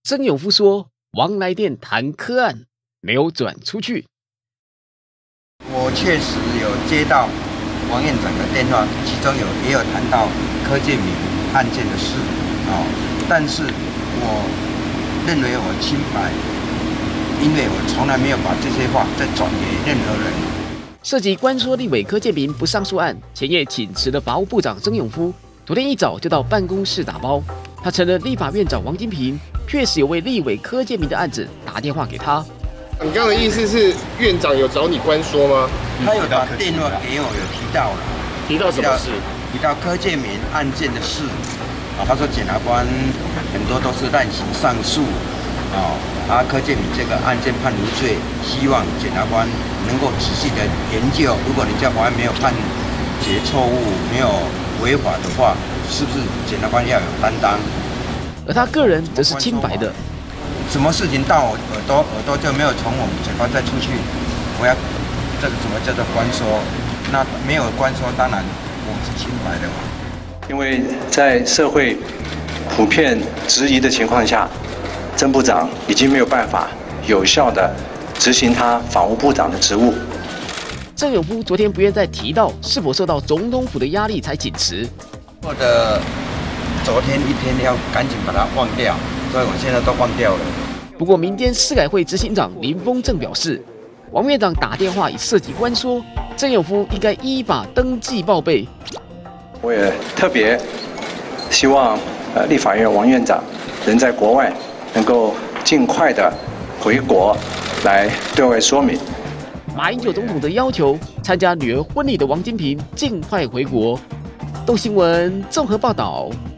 曾永夫说，王来电谈柯案没有转出去。 我确实有接到王院长的电话，其中也有谈到柯建铭案件的事但是我认为我清白，因为我从来没有把这些话再转给任何人。 涉及关说立委柯建铭不上诉案，前夜请辞的法务部长曾永夫，昨天一早就到办公室打包。他承认立法院长王金平确实有为立委柯建铭的案子打电话给他。 你刚刚的意思是院长有找你关说吗？ 他有打电话给我，有提到了。 提到什么事？ 提到柯建铭案件的事。他说检察官很多都是滥行上诉。柯建铭这个案件判无罪，希望检察官能够仔细的研究，如果人家法院没有判决错误，没有违法的话，是不是检察官要有担当？ 而他个人则是清白的。 什么事情到我耳朵就没有从我们嘴巴再出去。我要这个什么叫做关说？那没有关说，当然我是清白的嘛。 因为在社会普遍质疑的情况下，曾部长已经没有办法有效地执行他法务部长的职务。 曾永夫昨天不愿再提到是否受到总统府的压力才请辞。 我的昨天一天要赶紧把它忘掉，所以我现在都忘掉了。 不过，民间司改会执行长林峰正表示，王院长打电话已涉及关说，曾永夫应该依法登记报备。 我也特别希望立法院王院长人在国外，能够尽快的回国来对外说明。 马英九总统的要求，参加女儿婚礼的王金平尽快回国。动新闻综合报道。